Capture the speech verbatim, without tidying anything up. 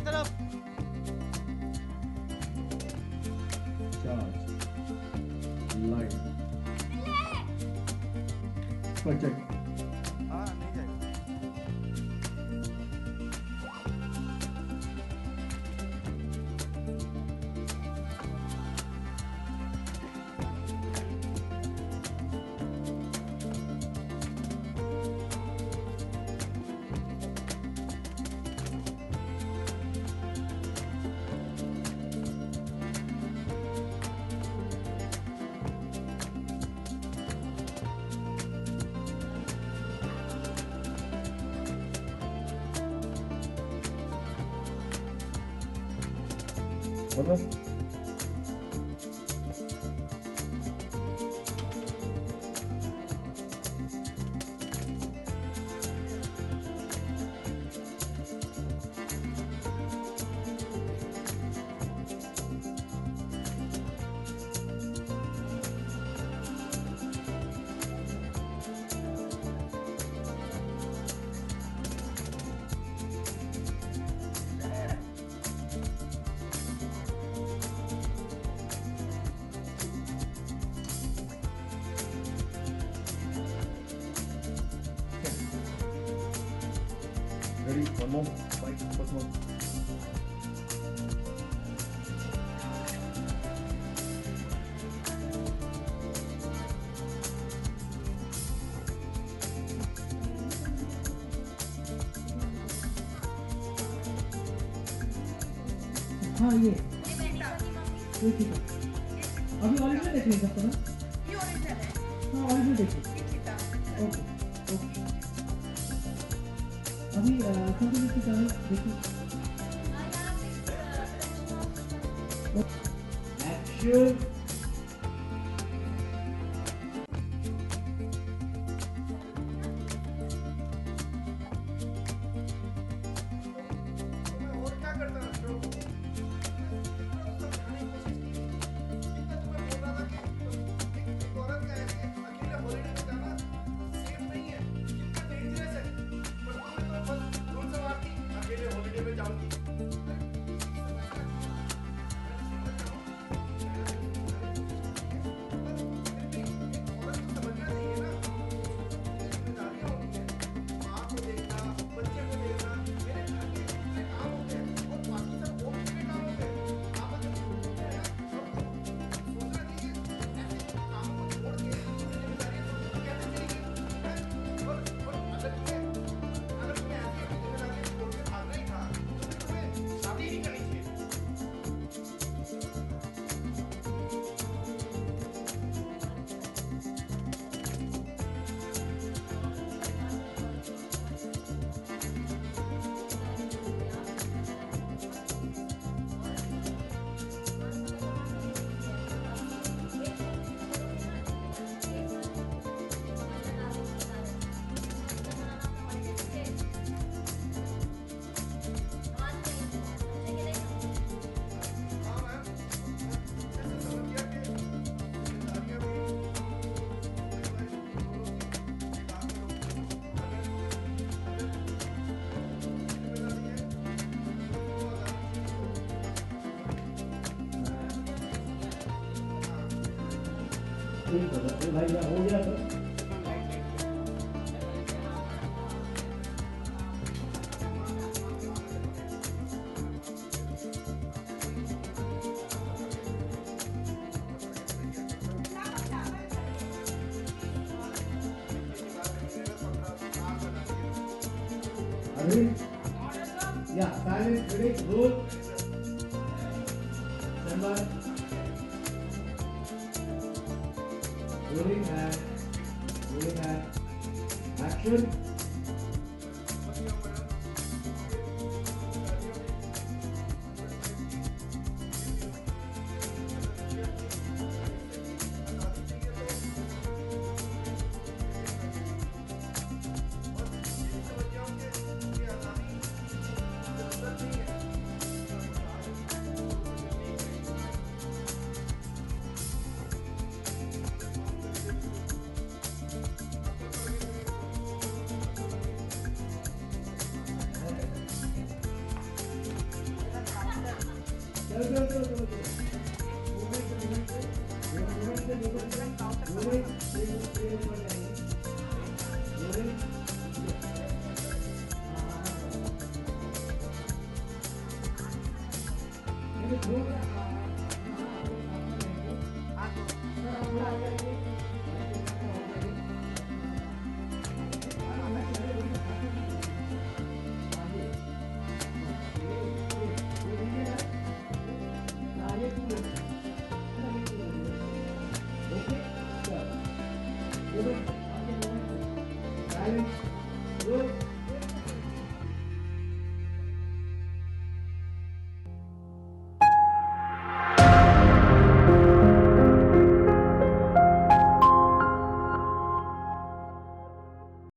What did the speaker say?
तरफ। Charge line project. हाँ नहीं जाएगा। बोलो। Ready? One more. Fight. One more. हाँ ये ये ठीक है। अभी ओरिजिनल देख नहीं सकते ना? ये ओरिजिनल है। हाँ ओरिजिनल देखिए। ये ठीक है। Okay okay. अभी कंटिन्यू की चैनल देखिए। Action. और क्या करता है जो समझाने की कोशिश की कितना तुम्हें बोल रहा था कि एक औरत का ऐसे अकेले हॉलिडे में जाना सेफ नहीं है, कितना डेंजरस है, पर तुमने तो बस धुन सवार की अकेले हॉलिडे में जाऊंगी। ठीक है भाई हो गया तो अभी या silent ready roll stand by rolling and rolling and action. चलो चलो चलो चलो मूवमेंट मूवमेंट मूवमेंट से मूवमेंट मूवमेंट एक एक ऊपर जाएंगे मूवमेंट हाँ ये थोड़ा